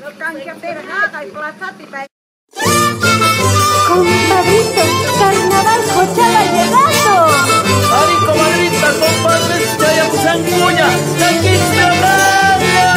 Compadrito, carnaval Cochala llegando. ¡Ay, comadrita, compadres, Chayacusancuña, Chaquistlandia!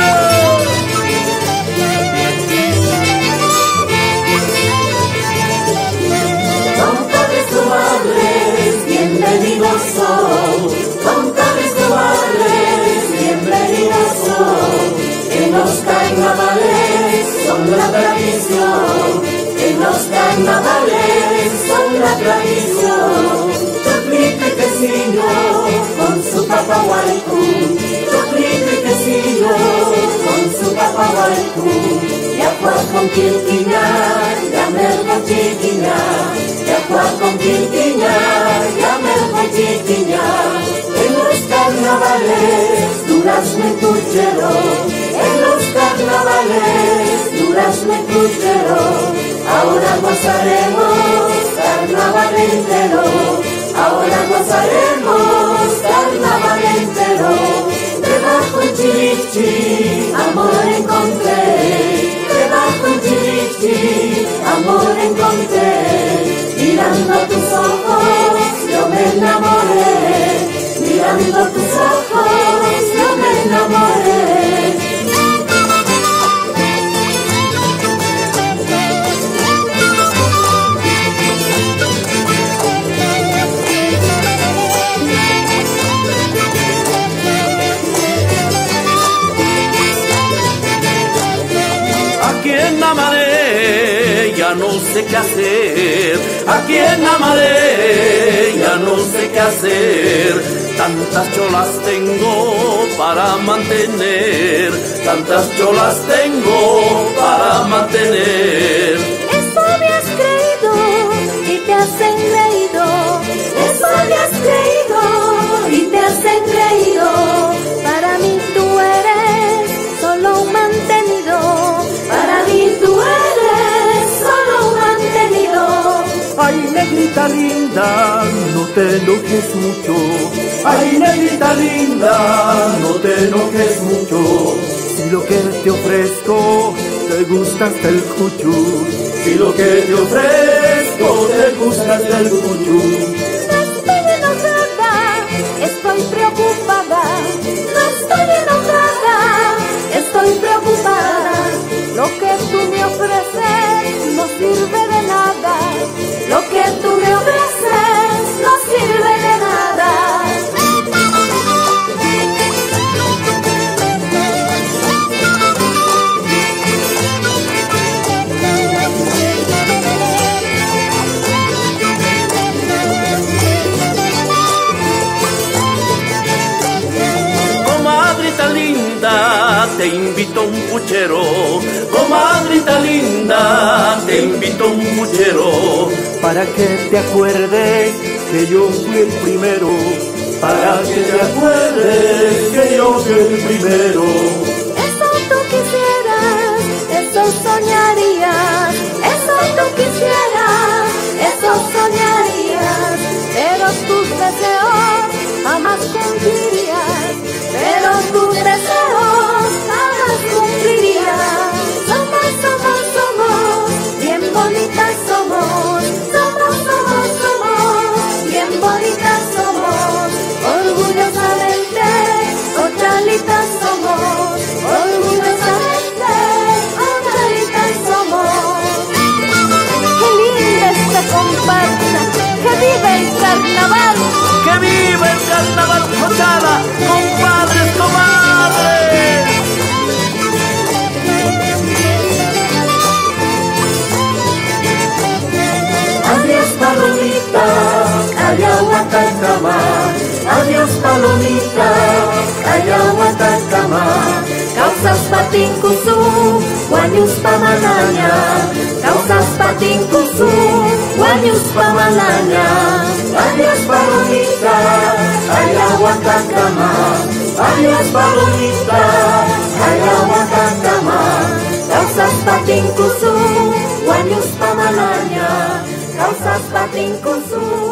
Compadres, comadres, bienvenidos son. Compadres, comadres, bienvenidos son. En los carnavales son la tradición. En los carnavales son la tradición. Chocolate y quesillo con su papahuaycu. Chocolate y quesillo con su papahuaycu. Y agua con quilquiña, llamergo chiquiña. Y agua con quilquiña, llamergo chiquiña. En los carnavales durazno y puchero. En los carnavales durazno y puchero. Ahora gozaremos carnaval entero. Ahora gozaremos carnaval entero. Debajo un chirichi, amor encontré. Debajo un chirichi, amor encontré. Mirando tus ojos, yo me enamoré. Mirando tus ojos, yo me enamoré. Amaré, ya no sé qué hacer. A quien amaré, ya no sé qué hacer. Tantas cholas tengo para mantener. Tantas cholas tengo para mantener. Eso habías creído y te has engreído. Eso habías creído y te has engreído. Para mí tú eres solo un mantenido. Para mí tú eres solo un mantenido. Ay, negrita linda, no te enojes mucho. Ay, negrita linda, no te enojes mucho. Si lo que te ofrezco te gusta hasta el cuchu. Si lo que te ofrezco te gusta hasta el cuchu. No estoy enojada, estoy preocupada. No estoy enojada, estoy preocupada. Lo que tú me ofreces no sirve de nada. Lo que tú me ofreces no sirve de nada. Comadrita linda, te invito a un puchero. Comadrita linda, te invito a un puchero. Para que te acuerdes que yo fui el primero. Para que te acuerdes que yo fui el primero. Eso tú quisieras, eso soñarías. Eso tú quisieras, eso soñarías. Pero tus deseos jamás cumplirías. Pero tus deseos jamás cumplirías. Somos, somos, somos, bien bonitas somos. Somos, somos, somos, bien bonitas somos. Orgullosamente, cochalitas somos. Orgullosamente, cochalitas somos. Qué linda esta comparsa. Que vive el carnaval. ¡Que vive el carnaval Cochala! ¡Compadres, comadres! Adiós palomita, Ayahuatacama. Adiós palomita, Ayahuatacama. Causas patincusu, guanyus pamalanya. Causas patincusu, guanyus pamalanya. Adiós palomita, Ayahuatacama. Adiós palomita, Ayahuatacama. Causas patincusu, guanyus pamalanya. Causas patincusu.